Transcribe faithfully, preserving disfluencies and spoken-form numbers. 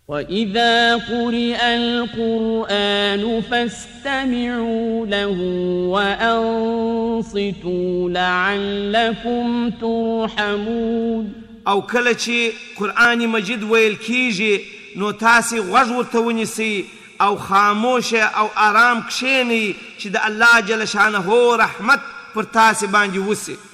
وإذا قرئ القرآن فاستمعوا له وأنصتوا لعلكم ترحمون. او کله چې قرآن مجید ویل کیږي نو تاسې غوږ ورته ونیسئ او خاموشه او آرام کښېنئ چې د الله جل شانه رحمت پر تاسې باندې وسي.